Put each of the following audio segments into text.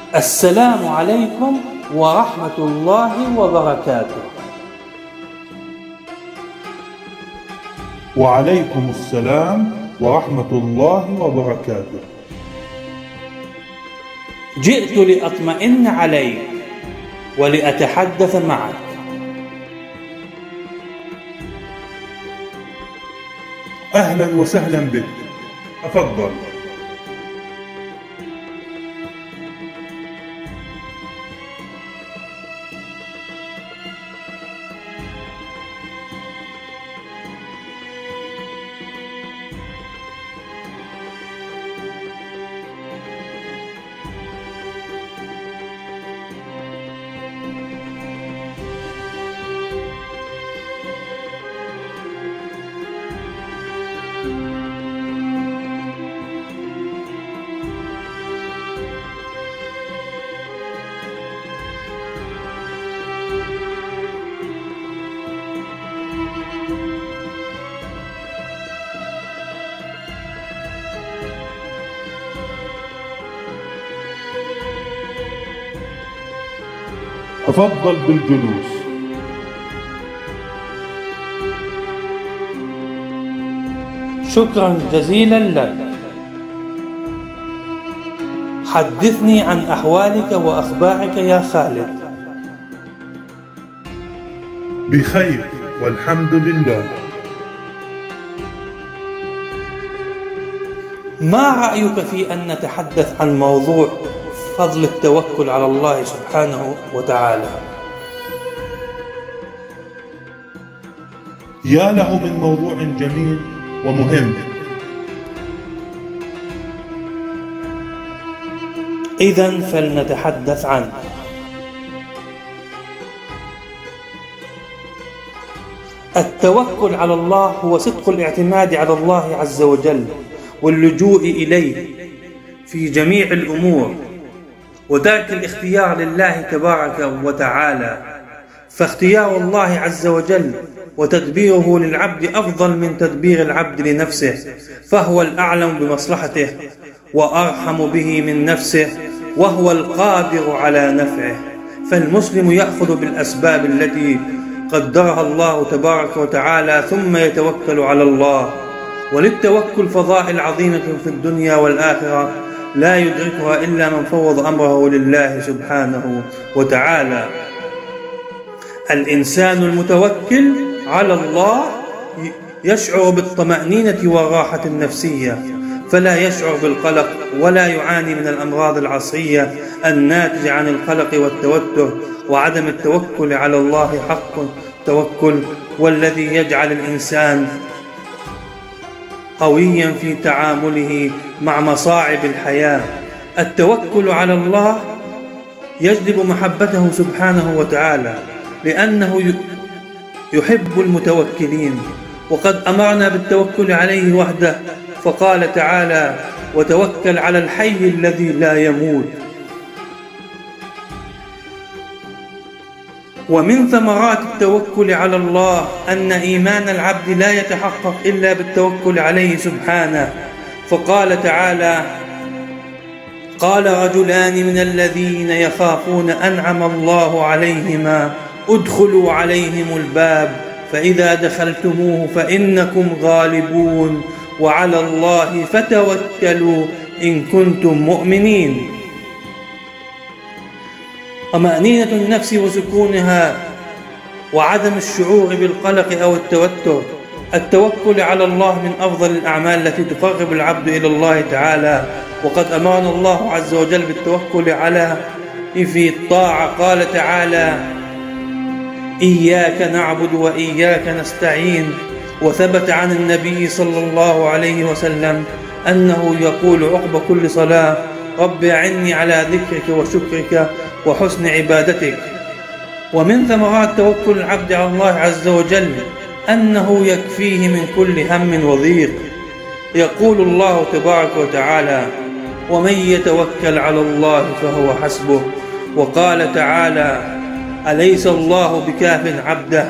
السلام عليكم ورحمة الله وبركاته. وعليكم السلام ورحمة الله وبركاته. جئت لأطمئن عليك ولأتحدث معك. أهلا وسهلا بك، تفضل. تفضل بالجلوس. شكرا جزيلا لك. حدثني عن أحوالك وأخبارك يا خالد. بخير والحمد لله. ما رأيك في أن نتحدث عن موضوع فضل التوكل على الله سبحانه وتعالى؟ يا له من موضوع جميل ومهم. إذن فلنتحدث عنه. التوكل على الله هو صدق الاعتماد على الله عز وجل واللجوء إليه في جميع الأمور، وترك الاختيار لله تبارك وتعالى، فاختيار الله عز وجل وتدبيره للعبد أفضل من تدبير العبد لنفسه، فهو الأعلم بمصلحته وأرحم به من نفسه، وهو القادر على نفعه. فالمسلم يأخذ بالأسباب التي قدرها الله تبارك وتعالى ثم يتوكل على الله. وللتوكل فضائل عظيمة في الدنيا والآخرة لا يدركها إلا من فوض أمره لله سبحانه وتعالى. الإنسان المتوكل على الله يشعر بالطمأنينة والراحة النفسية، فلا يشعر بالقلق ولا يعاني من الأمراض العصرية الناتجة عن القلق والتوتر. وعدم التوكل على الله حق التوكل والذي يجعل الإنسان قويا في تعامله مع مصاعب الحياة. التوكل على الله يجلب محبته سبحانه وتعالى، لأنه يحب المتوكلين، وقد أمرنا بالتوكل عليه وحده، فقال تعالى: وتوكل على الحي الذي لا يموت. ومن ثمرات التوكل على الله أن إيمان العبد لا يتحقق إلا بالتوكل عليه سبحانه، فقال تعالى: قال رجلان من الذين يخافون أنعم الله عليهما ادخلوا عليهم الباب فإذا دخلتموه فإنكم غالبون وعلى الله فتوكلوا إن كنتم مؤمنين. طمأنينة النفس وسكونها وعدم الشعور بالقلق أو التوتر. التوكل على الله من أفضل الأعمال التي تقرب العبد إلى الله تعالى، وقد أمرنا الله عز وجل بالتوكل على في الطاعة. قال تعالى: إياك نعبد وإياك نستعين. وثبت عن النبي صلى الله عليه وسلم أنه يقول عقب كل صلاة: رب أعني على ذكرك وشكرك وحسن عبادتك. ومن ثمرات توكل العبد على الله عز وجل أنه يكفيه من كل هم وضيق. يقول الله تبارك وتعالى: ومن يتوكل على الله فهو حسبه. وقال تعالى: أليس الله بكاف عبده.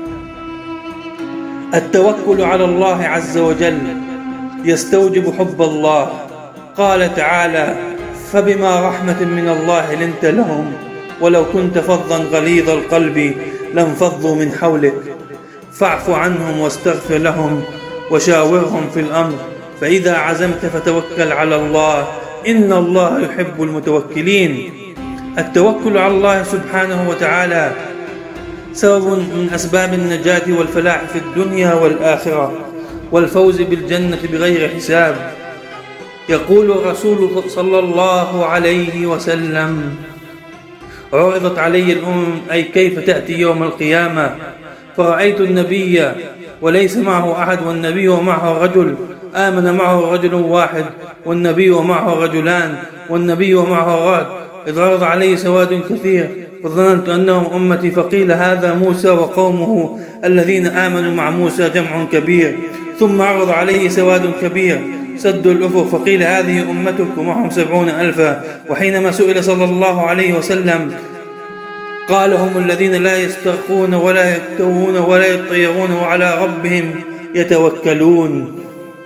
التوكل على الله عز وجل يستوجب حب الله. قال تعالى: فبما رحمة من الله لنت لهم، ولو كنت فظا غليظ القلب لانفضوا من حولك، فاعف عنهم واستغفر لهم وشاورهم في الأمر، فإذا عزمت فتوكل على الله، إن الله يحب المتوكلين. التوكل على الله سبحانه وتعالى سبب من أسباب النجاة والفلاح في الدنيا والآخرة والفوز بالجنة بغير حساب. يقول الرسول صلى الله عليه وسلم: عرضت علي الأمم، أي كيف تأتي يوم القيامة، فرأيت النبي وليس معه أحد، والنبي ومعه رجل، آمن معه رجل واحد، والنبي ومعه رجلان، والنبي ومعه رهط، إذ عرض علي سواد كثير فظننت أنهم أمتي، فقيل هذا موسى وقومه الذين آمنوا مع موسى جمع كبير، ثم عرض عليه سواد كبير سدوا الأفق، فقيل هذه أمتك ومعهم 70,000. وحينما سئل صلى الله عليه وسلم قال: هم الذين لا يسترقون ولا يكتوون ولا يطيرون وعلى ربهم يتوكلون.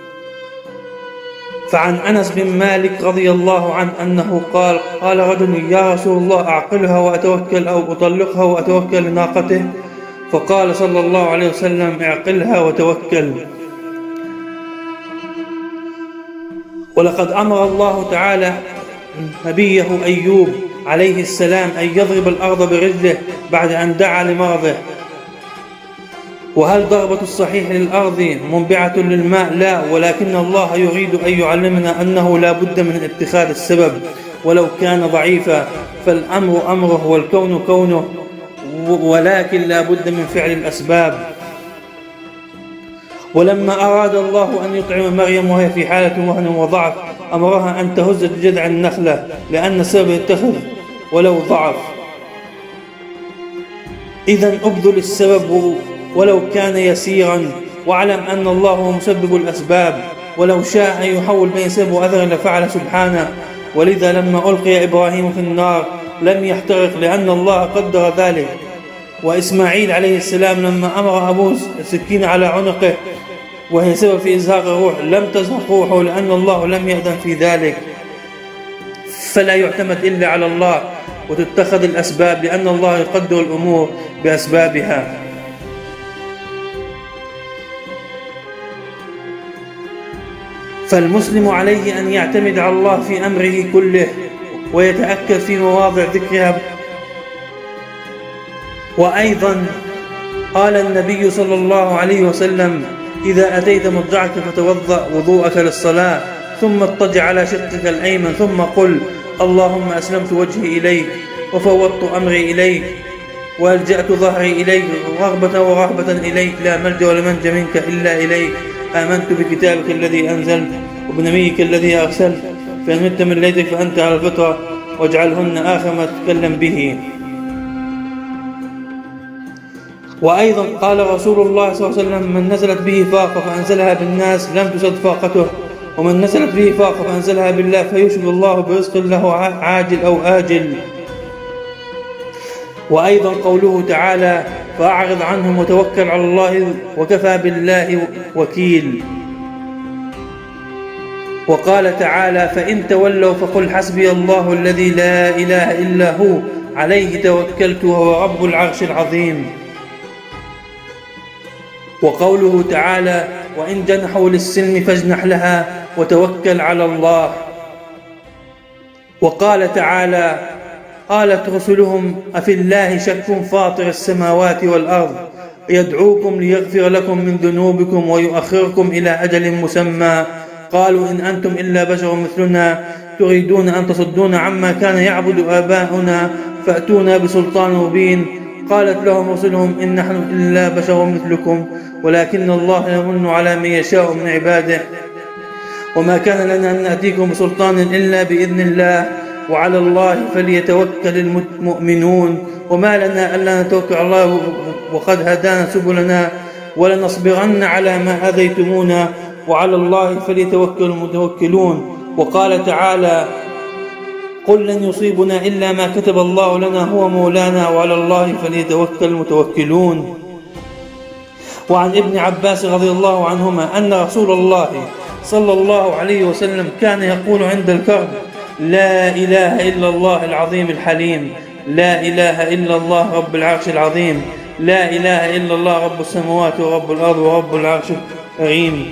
فعن أنس بن مالك رضي الله عنه أنه قال رجل: يا رسول الله، أعقلها وأتوكل أو أطلقها وأتوكل لناقته؟ فقال صلى الله عليه وسلم: اعقلها وتوكل. ولقد أمر الله تعالى نبيه أيوب عليه السلام أن يضرب الأرض برجله بعد أن دعا لمرضه. وهل ضربة الصحيح للأرض منبعة للماء؟ لا، ولكن الله يريد أن يعلمنا أنه لا بد من اتخاذ السبب ولو كان ضعيفا، فالأمر أمره والكون كونه، ولكن لا بد من فعل الأسباب. ولما أراد الله أن يطعم مريم وهي في حالة وهن وضعف أمرها أن تهز بجذع النخلة، لأن السبب يتخذ ولو ضعف. إذن أبذل السبب ولو كان يسيرا، واعلم أن الله هو مسبب الأسباب، ولو شاء أن يحول بين سبب وأثر لفعل سبحانه. ولذا لما ألقي إبراهيم في النار لم يحترق لأن الله قدر ذلك. وإسماعيل عليه السلام لما أمر أبوه السكين على عنقه وهي سبب في إزهاق الروح لم تزهق روحه لأن الله لم يأذن في ذلك. فلا يعتمد إلا على الله وتتخذ الأسباب، لأن الله يقدر الأمور بأسبابها. فالمسلم عليه أن يعتمد على الله في أمره كله ويتأكد في مواضع ذكرها. وأيضا قال النبي صلى الله عليه وسلم: إذا أتيت مضجعك فتوضأ وضوءك للصلاة، ثم اضطجع على شقك الأيمن، ثم قل: اللهم أسلمت وجهي إليك وفوضت أمري إليك وألجأت ظهري إليك رغبة ورهبة إليك، لا ملجأ ولا منجا منك إلا إليك، آمنت بكتابك الذي أنزلت وبنبيك الذي أرسلت، فإن مت من ليلتك فأنت على الفطرة، واجعلهن آخر ما تتكلم به. وأيضا قال رسول الله صلى الله عليه وسلم: من نزلت به فاقة فأنزلها بالناس لم تسد فاقته، ومن نزلت به فاقة فأنزلها بالله فيشبه الله برزق له عاجل أو آجل. وأيضا قوله تعالى: فأعرض عنهم وتوكل على الله وكفى بالله وكيل. وقال تعالى: فإن تولوا فقل حسبي الله الذي لا إله إلا هو عليه توكلت وهو رب العرش العظيم. وقوله تعالى: وإن جنحوا للسلم فاجنح لها وتوكل على الله. وقال تعالى: قالت رسلهم أفي الله شك فاطر السماوات والأرض يدعوكم ليغفر لكم من ذنوبكم ويؤخركم إلى أجل مسمى، قالوا إن أنتم إلا بشر مثلنا تريدون أن تصدون عما كان يعبد آباؤنا فأتونا بسلطان مبين. قالت لهم رسلهم إن نحن إلا بشر مثلكم ولكن الله يمن على من يشاء من عباده، وما كان لنا أن نأتيكم بسلطان إلا بإذن الله وعلى الله فليتوكل المؤمنون، وما لنا ألا نتوكل على الله وقد هدانا سبلنا ولنصبرن على ما آذيتمونا وعلى الله فليتوكل المتوكلون. وقال تعالى: قل لن يصيبنا إلا ما كتب الله لنا هو مولانا وعلى الله فليتوكل المتوكلون. وعن ابن عباس رضي الله عنهما أن رسول الله صلى الله عليه وسلم كان يقول عند الكرب: لا إله إلا الله العظيم الحليم، لا إله إلا الله رب العرش العظيم، لا إله إلا الله رب السماوات ورب الأرض ورب العرش الكريم.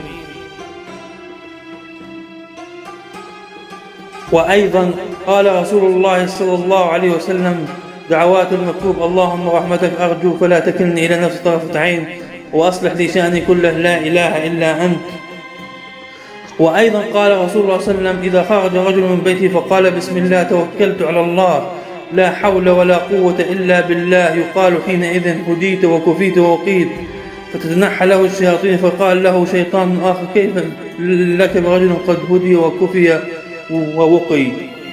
وأيضا قال رسول الله صلى الله عليه وسلم: دعوات المكتوب: اللهم رحمتك أرجو فلا تكلني إلى نفسي طرفة عين، وأصلح لي شأني كله، لا إله إلا أنت. وأيضا قال رسول الله صلى الله عليه وسلم: إذا خرج رجل من بيته فقال: بسم الله توكلت على الله لا حول ولا قوة إلا بالله، يقال حينئذ: هديت وكفيت ووقيت. فتتنحى له الشياطين، فقال له شيطان آخر: كيف لك برجل قد هدي وكفي ووقي؟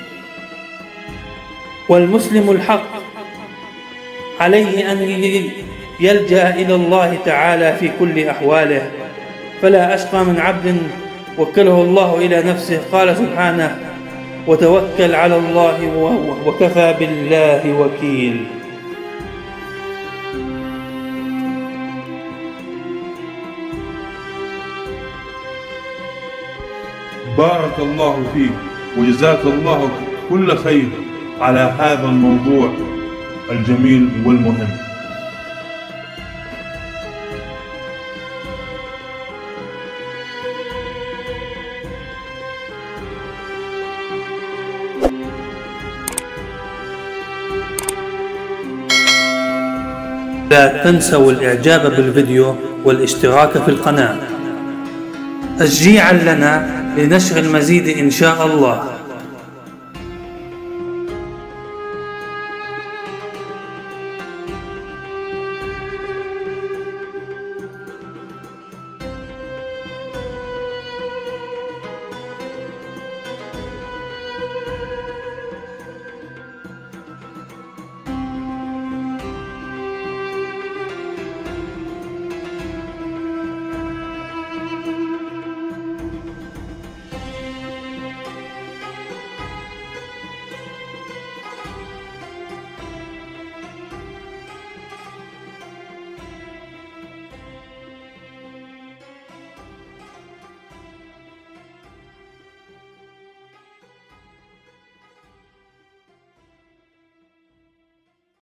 والمسلم الحق عليه أن يلجأ إلى الله تعالى في كل أحواله، فلا أشقى من عبد وكله الله إلى نفسه. قال سبحانه: وتوكل على الله وكفى بالله وكيل. بارك الله فيك وجزاك الله كل خير على هذا الموضوع الجميل والمهم. لا تنسوا الإعجاب بالفيديو والاشتراك في القناة تشجيعا لنا لنشر المزيد إن شاء الله.